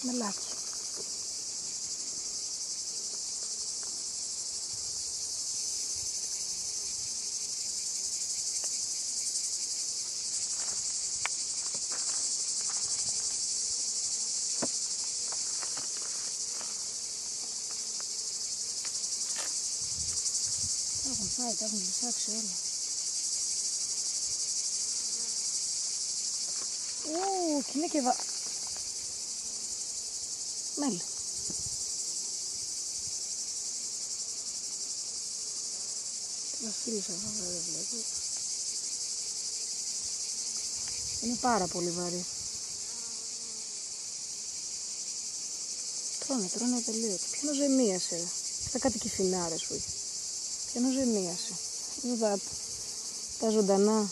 Μελάκι. Τα έχουν φάει, τα έχουν λυσάξει όλα. Και είναι και μέλι. Τι βασίλισσα εδώ δεν βλέπω. Είναι πάρα πολύ βαρύ. Τρώνε τελείως. Ποιο ζεμίασε. Αυτά κάτι κυφινάρες που είχε. Ποιο ζεμίασε. Εδώ τα ζωντανά.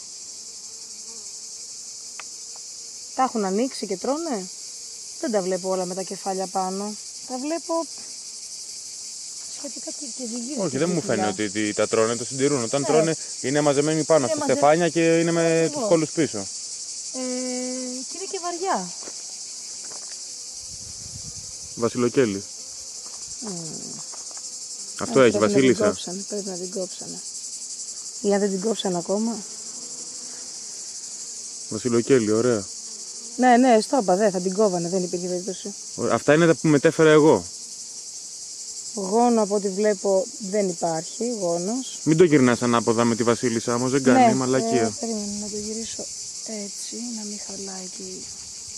Τα έχουν ανοίξει και τρώνε. Δεν τα βλέπω όλα με τα κεφάλια πάνω. Τα βλέπω σχετικά και ζυγίδια. Όχι, δεν μου φαίνεται ότι τα τρώνε, το συντηρούν. Όταν τρώνε είναι μαζεμένοι πάνω στα στεφάνια και είναι με τους κόλλους πίσω. Και είναι και βαριά. Βασιλοκέλι. Αυτό έχει, βασίλισσα. Πρέπει να την κόψανε. Ή αν δεν την κόψανε ακόμα. Βασιλοκέλι, ωραία. Ναι, στο είπα, θα την κόβανε, δεν υπήρχε περίπτωση. Αυτά είναι τα που μετέφερα εγώ. Γόνο από ό,τι βλέπω δεν υπάρχει, γόνος. Μην το γυρνάς ανάποδα με τη βασίλισσα, όμως δεν κάνει μαλακία. Περίμενε να το γυρίσω έτσι, να μην χαλάει και η...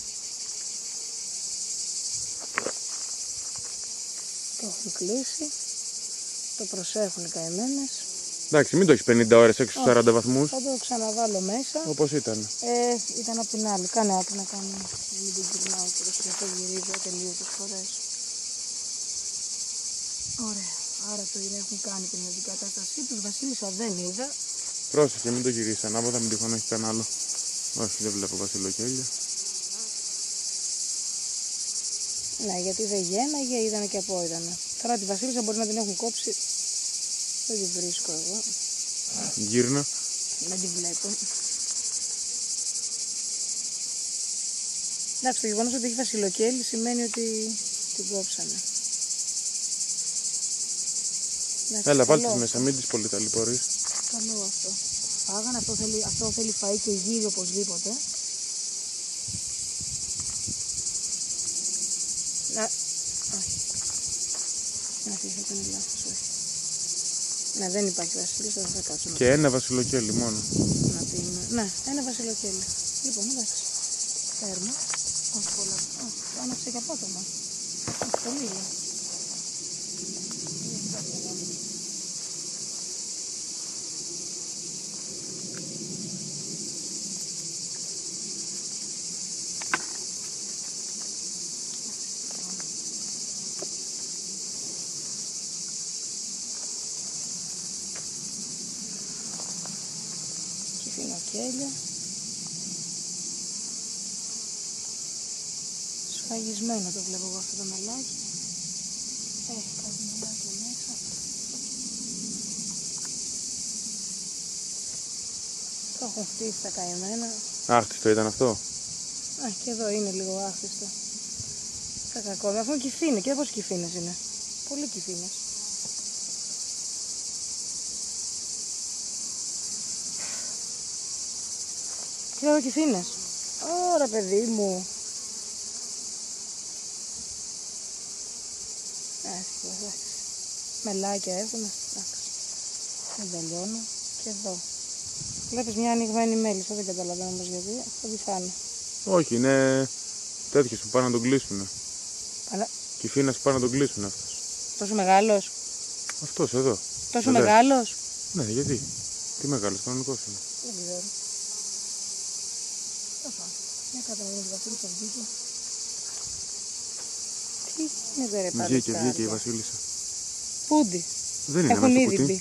Το έχουν κλείσει, το προσέχουν οι καημένες. Εντάξει, μην το έχεις 50 ώρες έξω στους 40 βαθμούς. Θα το ξαναβάλω μέσα. Όπως ήταν. Ήταν από την άλλη. Κάνε άκρη να κάνω. Μην την γυρνάω και το γυρίζω τελείωτες φορές. Ωραία. Άρα το έχουν κάνει την αντικατάστασή τους. Βασίλισσα δεν είδα. Πρόσεχε, μην το γυρίσεις ανάποδα, μην τυχόν έχει κανένα άλλο. Όχι, δεν βλέπω βασιλοκέλια. Ναι, γιατί δεν γέναγε, είδανε και απόειδανε. Τώρα τη βασίλισσα μπορεί να την έχουν κόψει. Δεν τη βρίσκω εγώ. Γύρνα. Δεν τη βλέπω. Εντάξει, το γεγονός ότι έχει βασιλοκέλι σημαίνει ότι την κόψανε. Εντάξει, έλα, βάλτε τις μέσα, μην τις πολύ ταλαιπωρείς. Καλό αυτό. Φάγανε, αυτό θέλει φαΐ και γύρι οπωσδήποτε. Όχι. Να αφήσω, αυτό είναι λάθος, όχι. Ναι, δεν υπάρχει βασίλισσα, δεν θα κάτσω. Και ένα βασιλοκέλι μόνο. Να πίνουμε. Ναι, ένα βασιλοκέλι. Λοιπόν, εντάξει. Φέρνω. Όχι πολλά. Το άναψε και απότομα. Όχι, το λίγο. Κυφινοκέλια. Σφαγισμένο το βλέπω εγώ αυτό το μελάκι. Έχει κάτι μελάκι μέσα. Το έχουν χτίσει τα καημένα. Άχτιστο ήταν αυτό. Και εδώ είναι λίγο άχτιστο. Τα κακό. Αυτό είναι κυφίνες. Και πόσοι κυφίνες είναι. Πολύ κυφίνες. Και εδώ κυφίνες. Ωρα παιδί μου. Εντάξει. Μελάκια έχουμε. Εντάξει. Δεν τελειώνω. Και εδώ. Βλέπεις μια ανοιγμένη μέλισσα. Δεν καταλαβαίνω όμως γιατί. Θα τη φάνε. Όχι, είναι τέτοιες που πάνε να τον κλείσουνε. Κυφίνας που πάνε να τον κλείσουνε αυτός. Τόσο μεγάλος. Αυτός εδώ. Τόσο μεγάλος. Ναι, γιατί. Τι μεγάλος, κανονικός είναι. Δεν ξέρω. Μια καταγωγή βασίλισσα βγήκε. Τι είναι ρε παλικάρια. Βγήκε η βασίλισσα. Πούντι. Δεν είναι έχουν μέσα ήδη στο μπει.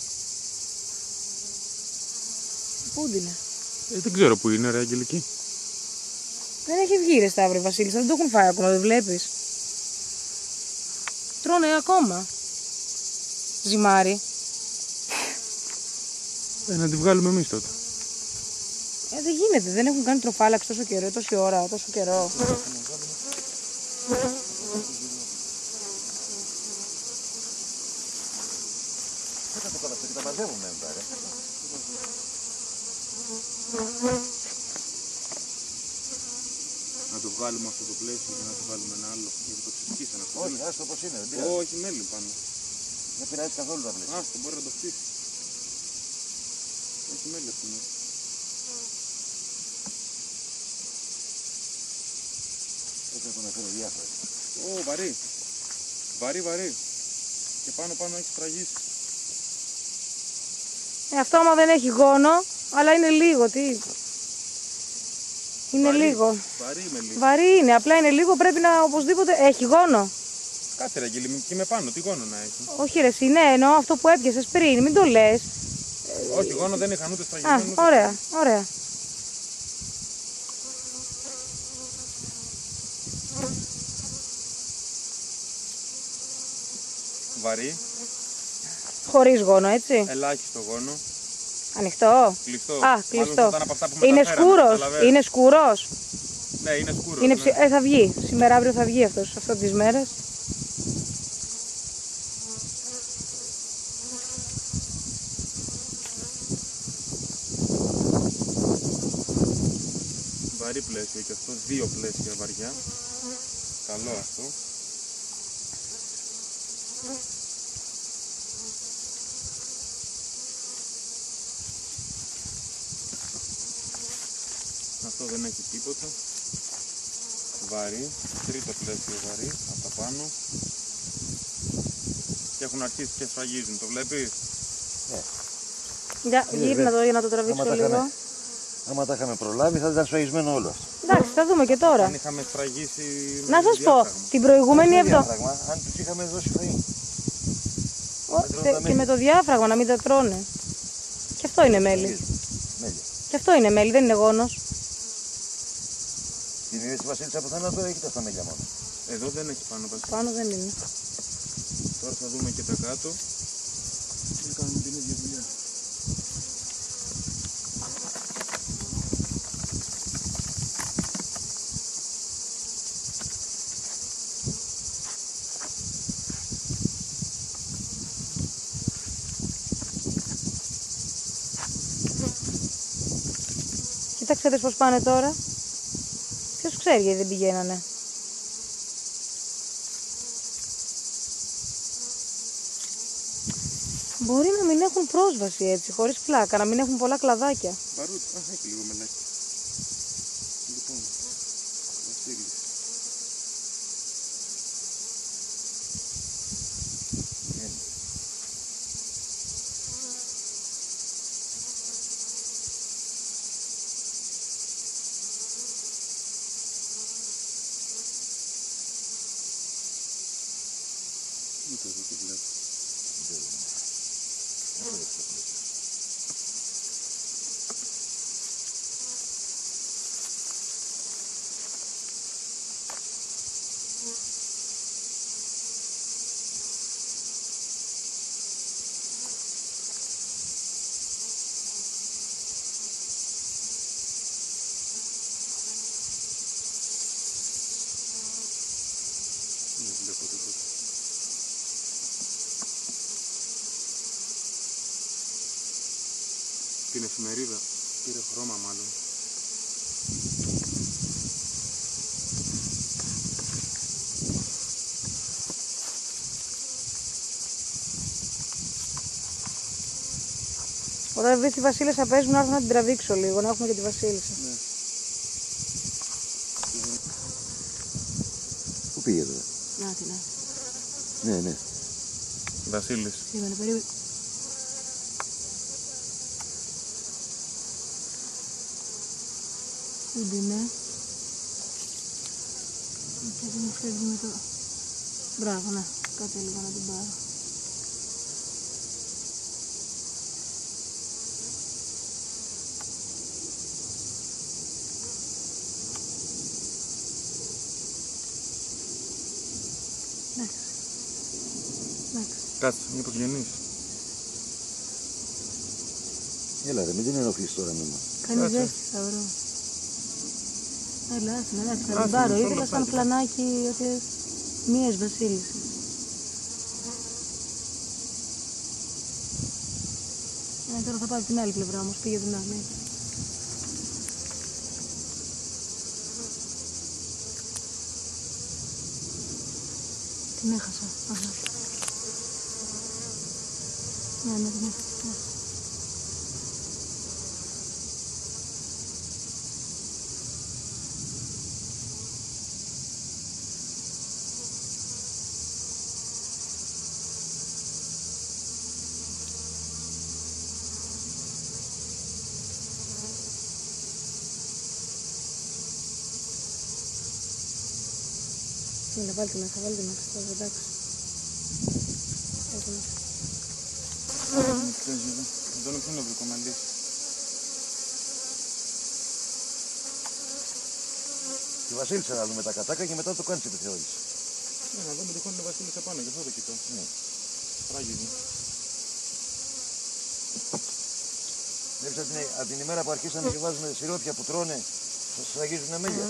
Πούντι είναι. Δεν ξέρω που είναι ρε Αγγελική. Δεν έχει βγει ρε Σταύρη βασίλισσα. Δεν το έχουν φάει ακόμα, δεν βλέπεις. Τρώνε ακόμα. Ζυμάρι. Να τη βγάλουμε εμείς τότε. Δεν γίνεται, δεν έχουν κάνει τροφάλαξη τόσο καιρό, τόση ώρα, τόσο καιρό. όλα αυτά και τα μαζεύουμε μετά, ρε. Να το βγάλουμε αυτό το πλαίσιο και να το βάλουμε ένα άλλο. Γιατί το ξεσκίσανε αυτό. Όχι, άστο όπως είναι, δεν πειράζει. Όχι, μέλι πάνω. Δεν πειράζει καθόλου τα πλαίσια. Άστο, μπορεί να το χτίσει. Έχει μέλι αυτό. Έπρεπε να φέρω διάφορα. Ω, βαρύ. Βαρύ. Και πάνω έχει τραγίσει. Αυτό άμα δεν έχει γόνο, αλλά είναι λίγο, τι. Είναι Βαρύ. λίγο. Βαρύ με λίγο. Βαρύ είναι, απλά είναι λίγο, πρέπει να οπωσδήποτε. Έχει γόνο. Κάτσε ρε Αγγέλη, και με πάνω, τι γόνο να έχει. Όχι ρε, ναι, εννοώ αυτό που έπιασες πριν, μην το λες. Όχι, γόνο δεν είχαν ούτε Α, στραγγισμένο. ωραία. Βαρύ, Χωρίς γόνο, έτσι. ελάχιστο γόνο. Ανοιχτό. Κλειστό. Α, Μάλλον κλειστό. θα ήταν από αυτά που Είναι μεταφέραμε, σκούρος. καταλαβαίνεις. Είναι σκούρος. Ναι, είναι σκούρο. Είναι Ναι. θα βγει. Σήμερα αύριο θα βγει αυτό τις μέρες. Βαρύ πλαίσιο και αυτό, 2 πλαίσια βαριά. Καλό αυτό. Αυτό δεν έχει τίποτα. Βαρύ, τρίτο πλαίσιο βαρύ, από τα πάνω. Και έχουν αρχίσει και σφραγίζουν, το βλέπεις? Γύρνα το για να το τραβήξω λίγο. Άμα τα είχαμε προλάβει θα ήταν σφαγισμένο όλο αυτό. Εντάξει, θα δούμε και τώρα. Αν είχαμε σφραγίσει Να σας πω, διάφραγμα. την προηγούμενη Με το εβδομάδα. διάφραγμα, αν τους είχαμε δώσει φαΐ. Και με το διάφραγμα να μην τα τρώνε. Και αυτό είναι μέλι. Μέλια. Και αυτό είναι μέλι, δεν είναι γόνος. Την είδες τη Βασίλισσα που θάνατο έχετε αυτά μέλια μόνο. Εδώ δεν έχει πάνω βασίλισσα. Πάνω δεν είναι. Τώρα θα δούμε και τα κάτω. Και κάνουμε την ίδια δουλειά. Κοίταξε πώς πάνε τώρα. Ποιος ξέρει γιατί δεν πηγαίνανε. Μπορεί να μην έχουν πρόσβαση έτσι, χωρίς πλάκα, να μην έχουν πολλά κλαδάκια. Παρούτι, έχει λίγο μελάκι. Λοιπόν, Βασίλης. Ούτε εδώ το βλέπω. Δεν βλέπω τίποτα. Την εφημερίδα πήρε χρώμα μάλλον. Όταν βρεις τη Βασίλισσα παίζουν να έρθω να την τραβήξω λίγο, να έχουμε και τη Βασίλισσα. Ναι. Πού πήγε τώρα? Να την Ναι. Βασίλης. περίμενε. Ούτε ναι. Και δεν μου φεύγει με το... Μπράβο, να. Κάτσε λίγο να την πάρω. Κάτσε, μήπως γεννήσει. Έλα ρε, μην την ενοχλείς τώρα με μας. Κάνει Κάτσε. ζέστη, θα βρω. Έλα, άσε με, θα Άσε την πάρω. με, Ήθελα όλα σαν πάλι. φλανάκι ότι μίας Βασίλισσας. Τώρα θα πάω από την άλλη πλευρά όμως, πήγε την άλλη. Την έχασα. Αχα. Ναι, την έχασα. Ναι, βάλτε μέσα, βάλτε μέσα, εντάξει. Δεν είναι ποιο βρήκαμε αντίστοιχα. Τη Βασίλισσα να δούμε τα κατάκα και μετά το κάνεις επιθεώρηση. Ναι, να δούμε τυχόν είναι Βασίλισσα πάνω, γι' αυτό το κοιτώ. Ναι. Πράγματι. Βλέπεις από την ημέρα που αρχίσαμε και βάζουμε σιρόπια που τρώνε, θα σας αγγίζουν μέλια.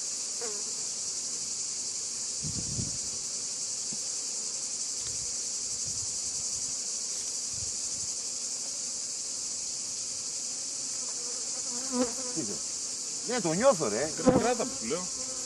Ναι, το νιώθω ρε. Κράτα που σου λέω.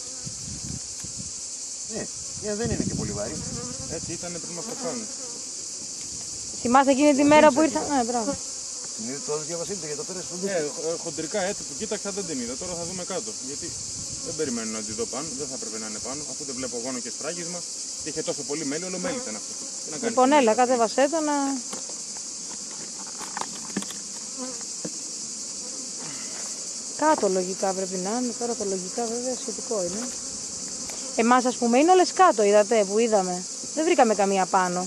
Ναι, δεν είναι και πολύ βαρύ. Έτσι ήταν πριν μας το κάνουν. Θυμάσαι εκείνη τη μέρα που ήρθα. Ναι, μπράβο. Την είδε το έδωσε Βασίλισσα για το πέρασε στον Ναι, χοντρικά έτσι που κοίταξα δεν την είδα. Τώρα θα δούμε κάτω. Γιατί δεν περιμένω να τη δω πάνω. Δεν θα έπρεπε να είναι πάνω. Αφού δεν βλέπω γόνο και σφράγισμα. Και είχε τόσο πολύ μέλι, όλο μέλι ήταν αυτό. Λοιπόν, έλα, κατέβασέ το να. Κάτω λογικά πρέπει να είναι. Τώρα το λογικά βέβαια σχετικό είναι. Εμάς ας πούμε είναι όλες κάτω, είδατε που είδαμε. Δεν βρήκαμε καμία πάνω.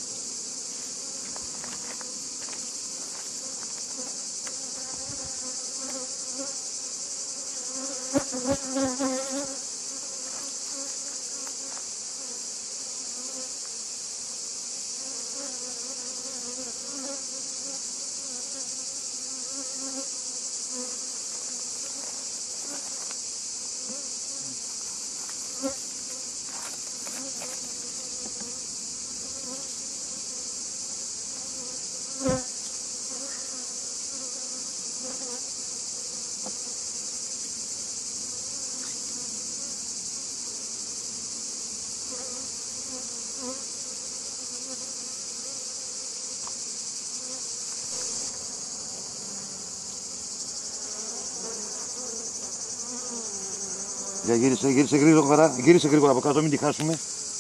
Για γύρισε γρήγορα, γύρισε γρήγορα από κάτω, μην τη χάσουμε.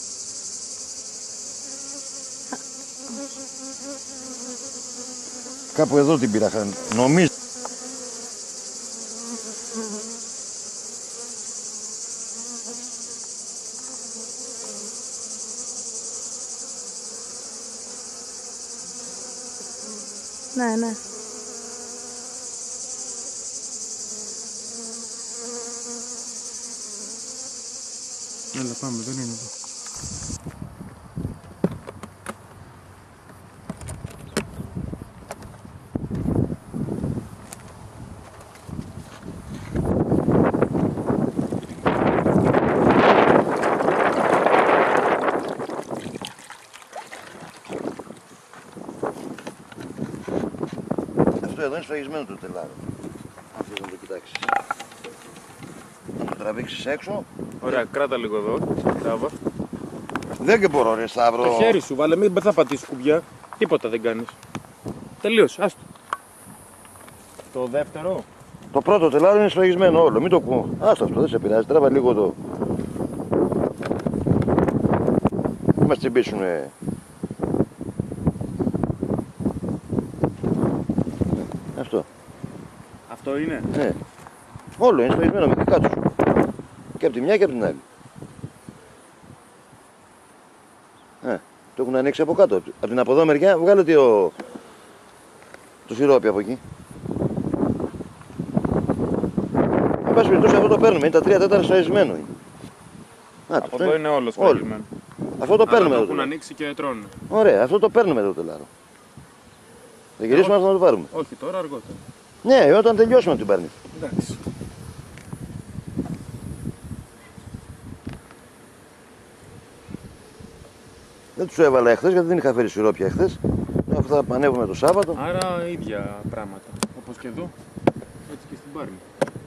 Κάπου εδώ την πήρα, νομίζω. Ναι, ναι. Έλα πάμε, δεν είναι εδώ. Αυτό εδώ είναι σφραγισμένο το τελάρο. Αν θες να το κοιτάξεις. Να το τραβήξεις έξω. Ωραία, κράτα λίγο εδώ. Στάβα. Δεν και μπορώ ρε Σταύρο. Το χέρι σου βάλε, μην θα πατήσεις κουμπιά. Τίποτα δεν κάνεις. Τελείωσε, άστο. Το δεύτερο. Το πρώτο τελάρο είναι σφραγισμένο όλο, μην το πω. Άστο αυτό, δεν σε πειράζει, τράβα λίγο το. Μην μας τσιμπήσουνε. Αυτό. Αυτό είναι. Ναι. Όλο είναι σφραγισμένο με δικά τους. Και από τη μια και από την άλλη. Το έχουν ανοίξει από κάτω. Από την από εδώ μεριά βγάλε το σιρόπι από εκεί. Εν πάση περιπτώσει αυτό το παίρνουμε. Είναι τα 3/4 σφραγισμένο. Από εδώ είναι όλο σφραγισμένο. Αυτό το παίρνουμε εδώ. εδώ. Έχουν ανοίξει και τρώνε. Ωραία, αυτό το παίρνουμε εδώ το τελάρο. Θα γυρίσουμε να το πάρουμε. Όχι τώρα, αργότερα. Ναι, όταν τελειώσουμε να την παίρνει. Εντάξει. Δεν τους έβαλα εχθές γιατί δεν είχα φέρει σιρόπια εχθές. Αυτά που ανέβουμε το Σάββατο. Άρα ίδια πράγματα. Όπως και εδώ, έτσι και στην Πάρμη.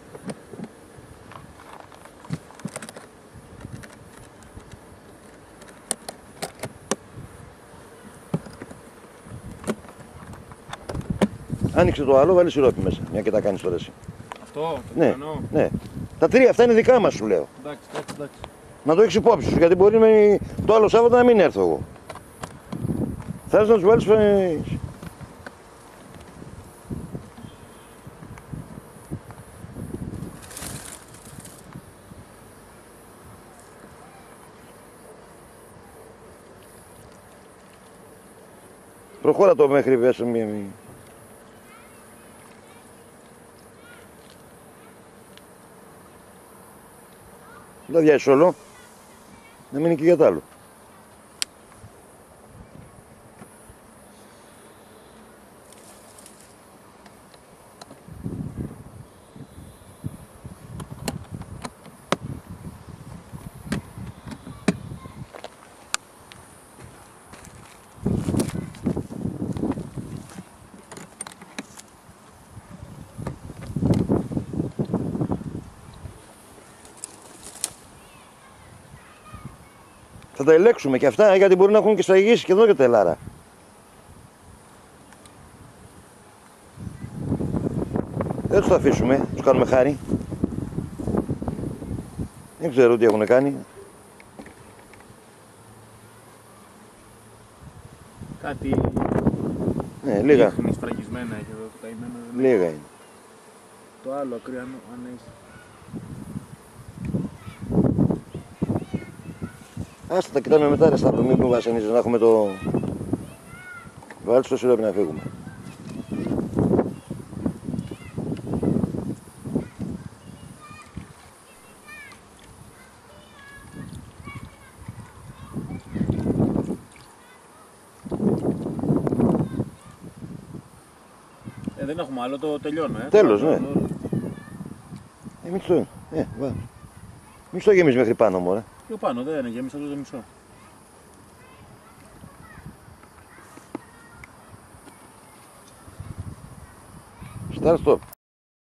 Άνοιξε το άλλο, βάλει σιρόπι μέσα. Μια και τα κάνεις τώρα εσύ. Αυτό, το Ναι, πιανό. ναι. Τα τρία αυτά είναι δικά μας, σου λέω. Εντάξει. Να το έχεις υπόψη σου, γιατί μπορεί το άλλο Σάββατο να μην έρθω εγώ. Θες να τους βάλεις... Προχώρα το μέχρι μέσα μία. Δεν διάσεις όλο. Να μείνει και για τ' άλλο. Θα τα ελέγξουμε και αυτά, γιατί μπορεί να έχουν και σφαγίσει και εδώ και τελάρα. Δεν τους τα αφήσουμε, τους κάνουμε χάρη. Δεν ξέρω τι έχουν κάνει. Κάτι Ναι, λίγα. δείχνει σφραγισμένα και εδώ τα ημένα. Λίγα είναι. Το άλλο ακρίανο, αν έχει. Άστα τα κοιτάμε μετά, ρε Σταύρο, μην βασανίζεις, να έχουμε το... Βάλτε στο σιρόπι να φύγουμε. Δεν έχουμε άλλο, το τελειώνω. Τέλος, ναι. Μην το... Μην το γεμίσεις μέχρι πάνω, μωρέ. Πιο πάνω, δεν είναι, γέμισα το μισό. Start stop.